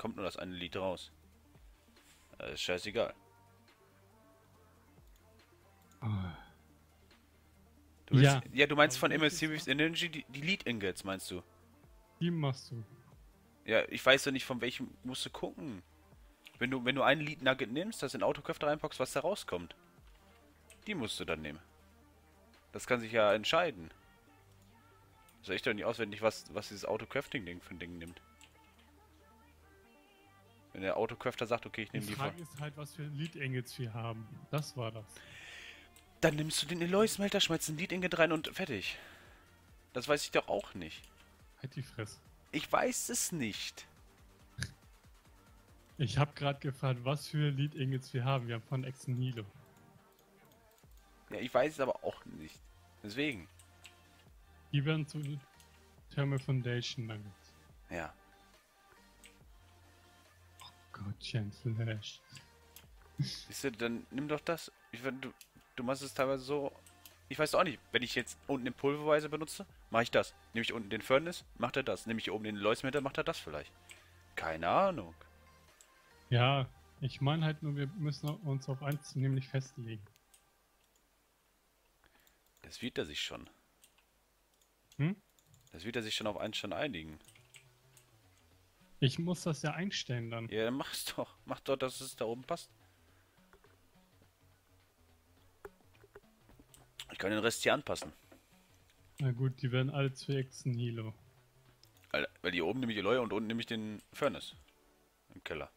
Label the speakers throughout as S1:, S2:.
S1: kommt nur das eine Lied raus. Das ist scheißegal.
S2: Ah.
S1: Du willst,
S2: Ja,
S1: ja, du meinst
S2: aber
S1: von
S2: wenn ich jetzt
S1: Immersive Energy die Lead Ingots, meinst du?
S2: die machst du.
S1: Ja, ich weiß ja nicht, von welchem musst du gucken. Wenn du einen Lead Nugget nimmst, das in Autoköfter reinpackst, was da rauskommt. Die musst du dann nehmen. Das kann sich ja entscheiden. Soll ich doch nicht auswendig, was dieses Auto-Crafting-Ding für ein Ding nimmt. Wenn der Autocrafter sagt, okay, ich
S2: Die
S1: nehme die von...
S2: Frage ist halt, was für Lead Engels wir haben. Das war das.
S1: Dann nimmst du den Eloy-Smelter, schmeißt ein Lead Ingot rein und fertig. Das weiß ich doch auch nicht.
S2: Halt die Fresse.
S1: Ich weiß es nicht.
S2: Ich habe gerade gefragt, was für Lead Engels wir haben. Wir haben von Exen Hilo.
S1: Ja, ich weiß es aber auch nicht. Deswegen.
S2: Die werden zu Thermal Foundation Nuggets.
S1: Ja.
S2: Gottchen Flash.
S1: Siehst du, dann nimm doch das. Du machst es teilweise so... Ich weiß auch nicht, wenn ich jetzt unten den Pulverweiser benutze, mache ich das. Nehme ich unten den Furnace, macht er das. Nehme ich oben den Eloy-Smelter, macht er das vielleicht. Keine Ahnung.
S2: Ja, ich meine halt nur, wir müssen uns auf eins nämlich festlegen.
S1: Das wird er sich schon.
S2: Hm?
S1: Das wird er sich schon auf einen schon einigen.
S2: Ich muss das ja einstellen dann.
S1: Ja, dann mach's doch. Mach doch, dass es da oben passt. Ich kann den Rest hier anpassen.
S2: Na gut, die werden alle zu Exen Hilo.
S1: Weil hier oben nehme ich Eloy und unten nehme ich den Furnace. Im Keller.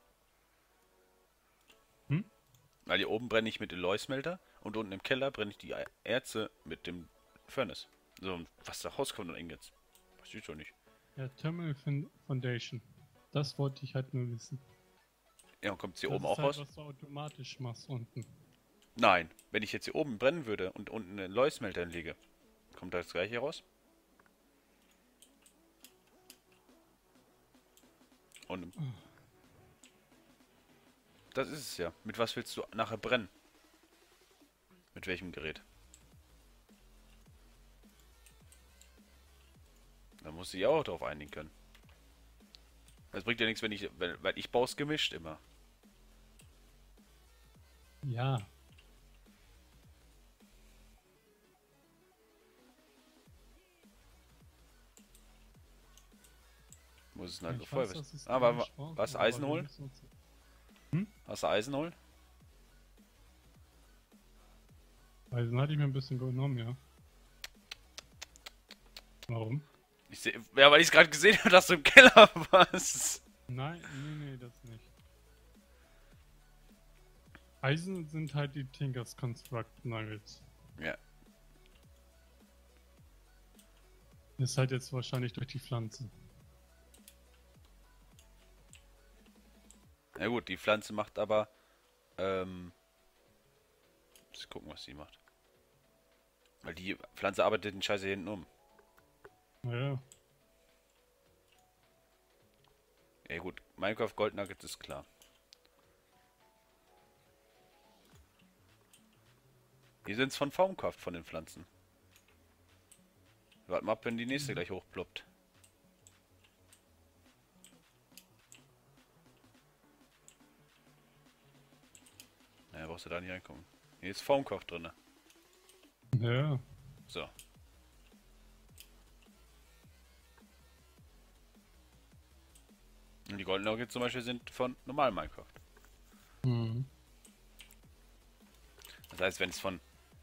S2: Hm?
S1: Weil hier oben brenne ich mit Eloy-Smelter und unten im Keller brenne ich die Erze mit dem Furnace. So, und was da rauskommt und Ingots. Weiß ich doch nicht.
S2: Ja, Thermal Foundation. Das wollte ich halt nur wissen.
S1: Ja, und kommt hier
S2: Das
S1: oben
S2: ist
S1: auch
S2: halt,
S1: raus?
S2: was du automatisch machst unten.
S1: Nein. Wenn ich jetzt hier oben brennen würde und unten einen Eloy-Smelter hinlege, kommt da das gleiche raus? Und das ist es ja. Mit was willst du nachher brennen? Mit welchem Gerät? Da muss ich auch drauf einigen können. Das bringt ja nichts, weil ich baue es gemischt immer.
S2: Ja.
S1: Muss es halt
S2: Ich
S1: voll
S2: weiß,
S1: wissen.
S2: das ist
S1: Aber
S2: eine Chance,
S1: was
S2: aber
S1: Eisen
S2: wir
S1: holen?
S2: müssen uns-
S1: Hast du Eisen holen?
S2: Eisen hatte ich mir ein bisschen genommen, ja. Warum?
S1: Ja, weil ich es gerade gesehen habe, dass du im Keller warst.
S2: Nein, nee, das nicht. Eisen sind halt die Tinkers Construct Nuggets.
S1: Ja.
S2: Ist halt jetzt wahrscheinlich durch die Pflanze.
S1: Na gut, die Pflanze macht aber. Muss gucken, was sie macht. Weil die Pflanze arbeitet den Scheiße hinten um.
S2: Naja,
S1: Ja gut, Minecraft Gold Nuggets ist klar. Hier sind es von Formkraft von den Pflanzen. Warte mal ab, wenn die nächste gleich hochploppt. Naja, brauchst du da nicht reinkommen. Hier ist Formkraft drin.
S2: ja.
S1: So. Und die Golden Nuggets zum Beispiel sind von normalem Minecraft.
S2: Mhm.
S1: Das heißt, wenn es von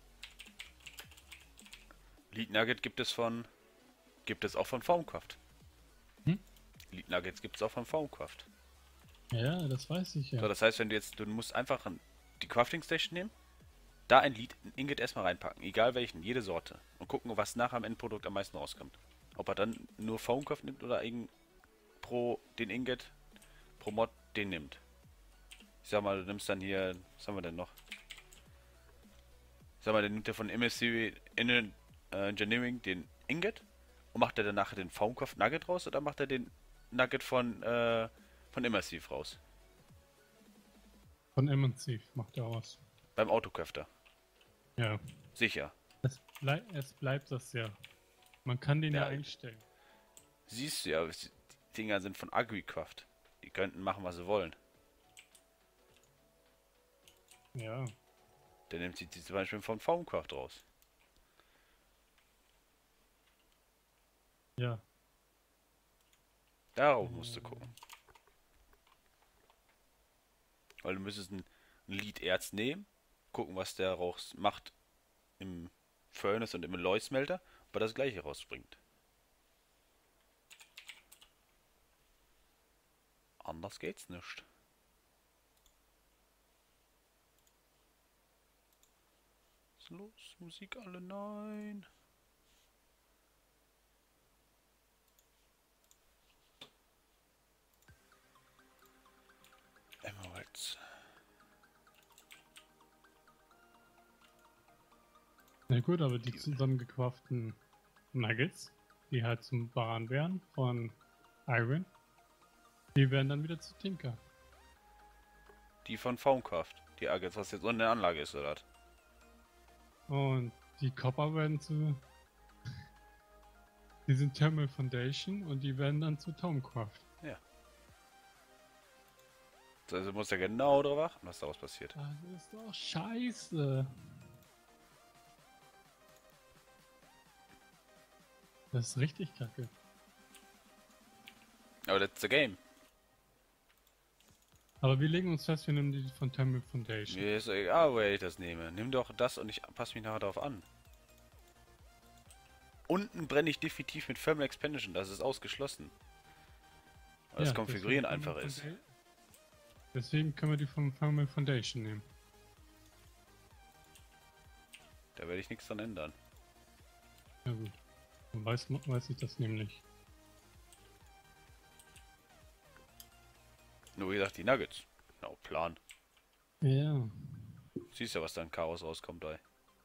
S1: Lead Nugget gibt es auch von Formkraft.
S2: Hm?
S1: Lead Nuggets gibt es auch von Formkraft.
S2: Ja, das weiß ich
S1: So,
S2: ja.
S1: das heißt, du musst einfach die Crafting Station nehmen, da ein Ingot erstmal reinpacken, egal welchen, jede Sorte. Und gucken, was nachher am Endprodukt am meisten rauskommt. Ob er dann nur Formkraft nimmt oder den Ingot pro Mod den nimmt. Ich sag mal, du nimmst dann hier, was haben wir denn noch? Ich sag mal, der nimmt der von MSC Engineering den Ingot und macht er dann nachher den Formkraft Nugget raus oder macht er den Nugget von Immersive raus?
S2: Von Immersive macht er aus.
S1: Beim Autocrafter.
S2: Ja.
S1: Sicher.
S2: Es bleibt das ja. Man kann den ja
S1: Ja.
S2: einstellen.
S1: Siehst du ja, die Dinger sind von Agricraft. Die könnten machen, was sie wollen.
S2: Ja.
S1: Der nimmt sie zum Beispiel von Foamcraft raus.
S2: Ja.
S1: Darauf musst du gucken. Weil du müsstest ein Lead-Erz nehmen, gucken, was der raus macht im Furnace und im Alloy-Smelter, ob er das gleiche rausbringt. Anders geht's nicht. Was ist los? Musik alle? Nein. Emeralds.
S2: Na gut, aber die zusammengecrafteten Nuggets, die halt zum Baran wären von Iron, die werden dann wieder zu Tinker.
S1: Die von Foamcraft. Die Nuggets, was jetzt unten in der Anlage ist, oder was?
S2: Und die Copper werden zu... Die sind Thermal Foundation und die werden dann zu Tomcraft.
S1: Ja. Also muss er genau drauf achten, was daraus passiert.
S2: Das ist doch scheiße. Das ist richtig kacke.
S1: Aber that's the game.
S2: Aber wir legen uns fest, wir nehmen die von Thermal Foundation.
S1: Mir ist egal, woher ich das nehme. Nimm doch das und ich passe mich nachher darauf an. Unten brenne ich definitiv mit Thermal Expansion, das ist ausgeschlossen. Weil das Konfigurieren einfach ist.
S2: Deswegen können wir die von Thermal Foundation nehmen.
S1: Da werde ich nichts dran ändern.
S2: Ja gut. Dann weiß ich das nämlich.
S1: Nur wie gesagt, die Nuggets. Genau, Plan.
S2: Ja.
S1: Siehst ja, was da in Chaos rauskommt, ey.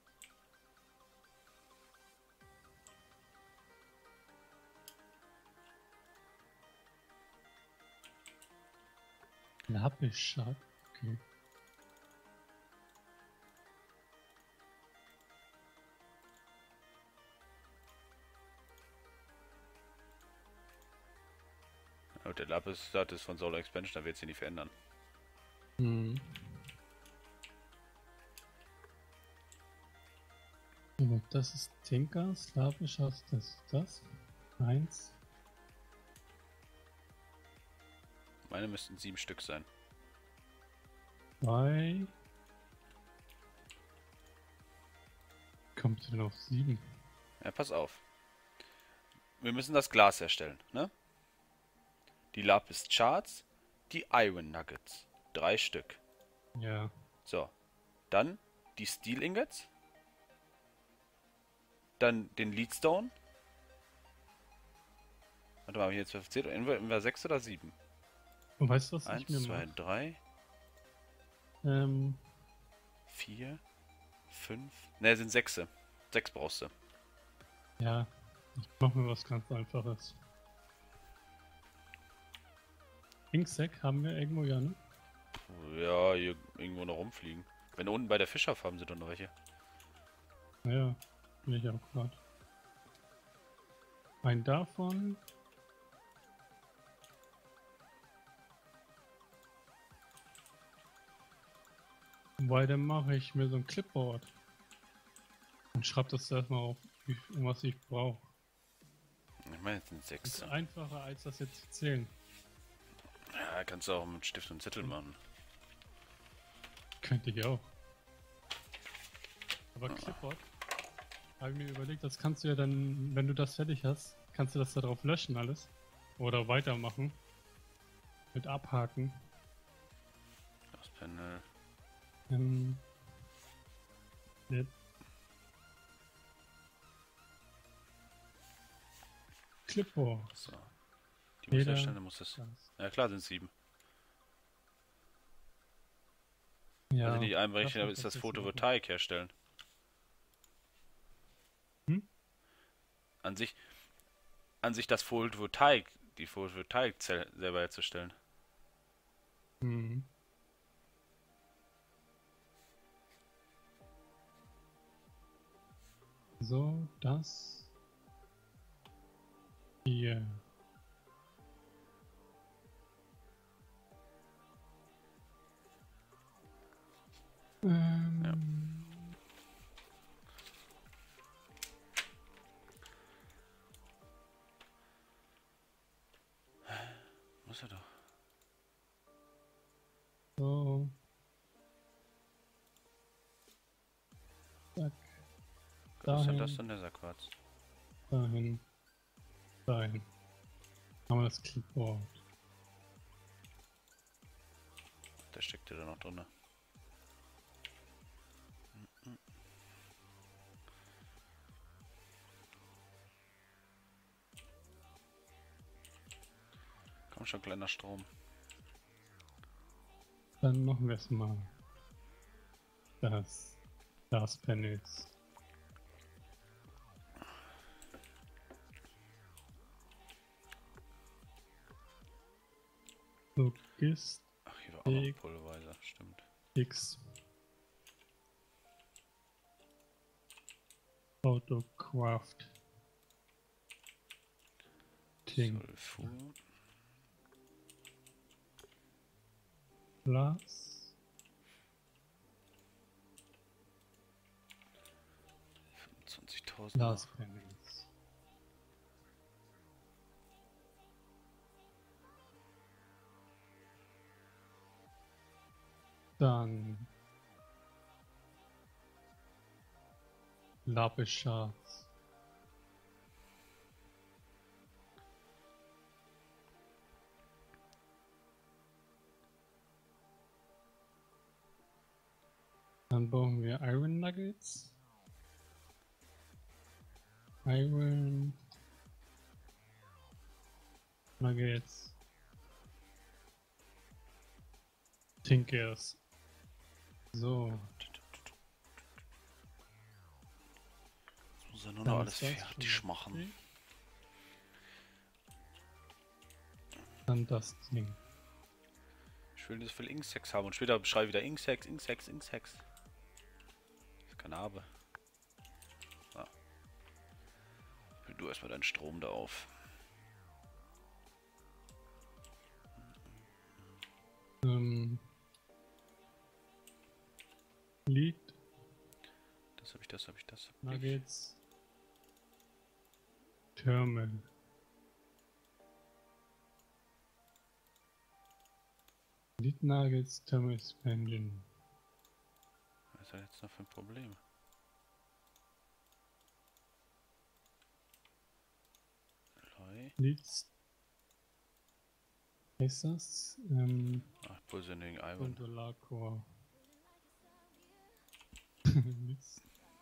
S2: Lappischat. Okay.
S1: Und der Lapis, das ist von Solar Expansion, da wird sich nicht verändern.
S2: Hm. So, das ist Tinker, Slavischat, das ist das. 1.
S1: Meine müssten 7 Stück sein.
S2: 2. Kommt denn auf 7?
S1: Ja, pass auf. Wir müssen das Glas herstellen, ne? Die Lapis Charts, die Iron Nuggets. 3 Stück.
S2: Ja.
S1: So. Dann die Steel Ingots. Dann den Leadstone. Warte mal, habe ich jetzt 12 zählt? Entweder 6 oder 7.
S2: Und weißt du, was
S1: 1,
S2: ich mir
S1: 2,
S2: mache?
S1: 3, 4, 5. Ne, sind 6. 6 brauchst du.
S2: Ja, ich mache mir was ganz Einfaches. Inksack haben wir irgendwo, ja, ne?
S1: Ja, hier irgendwo noch rumfliegen. Wenn unten bei der Fischerfarm sind doch noch welche.
S2: Naja, bin ich auch gerade. Ein davon. Weil dann mache ich mir so ein Clipboard. Und schreibe das erstmal auf, was ich brauche.
S1: Ich meine, jetzt sind
S2: Das
S1: 6.
S2: ist einfacher als das jetzt zu zählen.
S1: Ja, kannst du auch mit Stift und Zettel machen.
S2: Könnte ich auch. Aber Clipboard, habe ich mir überlegt, das kannst du ja dann, wenn du das fertig hast, kannst du das da drauf löschen alles. Oder weitermachen. Mit abhaken.
S1: Das Panel.
S2: Jetzt. Clipboard.
S1: So. Die muss
S2: Jeder
S1: herstellen, dann muss das.
S2: Das.
S1: Ja klar, sind 7.
S2: Ja,
S1: Also nicht einberechnet, aber
S2: das
S1: ist das
S2: jetzt
S1: Photovoltaik herstellen.
S2: Hm?
S1: An sich das Photovoltaik, die Photovoltaikzelle selber herzustellen.
S2: Mhm. So, das hier.
S1: ist er doch.
S2: So. Zack.
S1: Was ist denn
S2: Dahin.
S1: das denn, dieser Quarz?
S2: Dahin. Dahin. Haben wir das Clipboard.
S1: Der steckte da noch drin. Komm schon, kleiner Strom.
S2: Dann machen wir es mal. Das Glaspanels. Logist
S1: Ach, hier war auch noch ein Pulverizer, stimmt.
S2: X Autocraft Ting
S1: Sulfur.
S2: Plus
S1: 25.000.
S2: Glaspanels. Dann Lapis Shards. Dann brauchen wir Iron Nuggets. Iron Nuggets. Tinkers. So.
S1: Das muss er nur
S2: Dann
S1: noch alles
S2: ist das
S1: fertig
S2: schon
S1: machen.
S2: fertig. Dann das Ding.
S1: Ich will das viel Inksex haben und später beschreibe ich wieder Inksex. Das kann habe. So. Füll du erstmal deinen Strom da auf.
S2: Lead
S1: Das habe ich.
S2: Nuggets. Thermal. Lead Nuggets, Thermal Expansion.
S1: Was ist das jetzt noch für ein Problem?
S2: Leads. Was ist das?
S1: Ach, Pulsing Iron.
S2: Und Solarcore. Leads.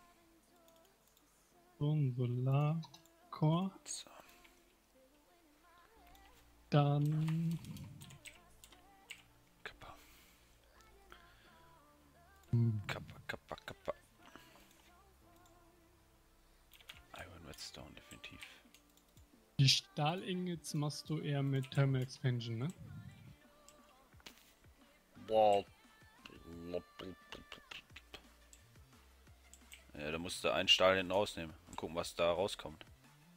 S2: Und Solarcore.
S1: So.
S2: Dann.
S1: Kappa.
S2: Hm.
S1: Kappa. Iron Redstone, definitiv.
S2: Die Stahlingots machst du eher mit Thermal Expansion, ne?
S1: Wow. Ja, da musst du einen Stahl hinten rausnehmen und gucken, was da rauskommt.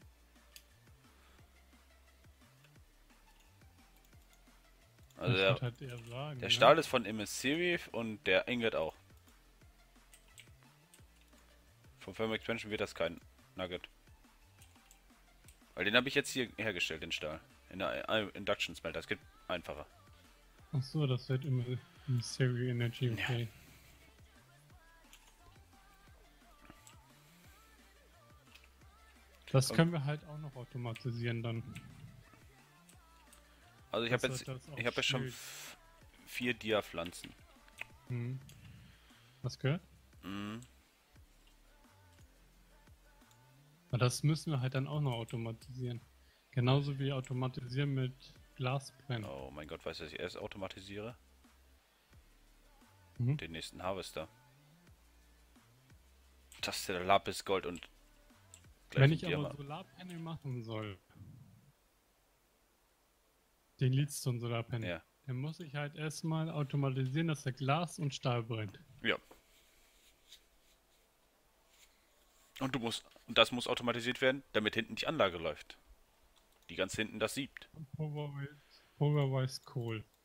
S1: Also
S2: Ich
S1: der,
S2: würd halt eher sagen,
S1: der
S2: ne?
S1: Stahl ist von Emissary und der Ingot auch. Vom Thermal Expansion wird das kein Nugget. Weil den habe ich jetzt hier hergestellt, den Stahl. In der Induction Smelter. Das geht einfacher.
S2: Achso, das wird immer im Serie Energy, okay.
S1: Ja.
S2: Das können wir halt auch noch automatisieren dann.
S1: Also ich
S2: Das
S1: habe jetzt,
S2: wird das auch
S1: ich habe jetzt schon
S2: schön.
S1: 4 Dia-Pflanzen.
S2: Hm. Was gehört?
S1: Mhm.
S2: Aber das müssen wir halt dann auch noch automatisieren. Genauso wie automatisieren mit Glasbrennen.
S1: Oh mein Gott, weißt du, was ich erst automatisiere?
S2: Mhm.
S1: Den nächsten Harvester. Das ist der Lapis Gold und
S2: Wenn ich aber
S1: Diamant.
S2: Solarpanel machen soll, den Leadstone Solarpanel,
S1: Ja.
S2: dann muss ich halt erstmal automatisieren, dass er Glas und Stahl brennt.
S1: Ja. Und das muss automatisiert werden, damit hinten die Anlage läuft. Die ganz hinten das siebt.
S2: Pulverized Coal.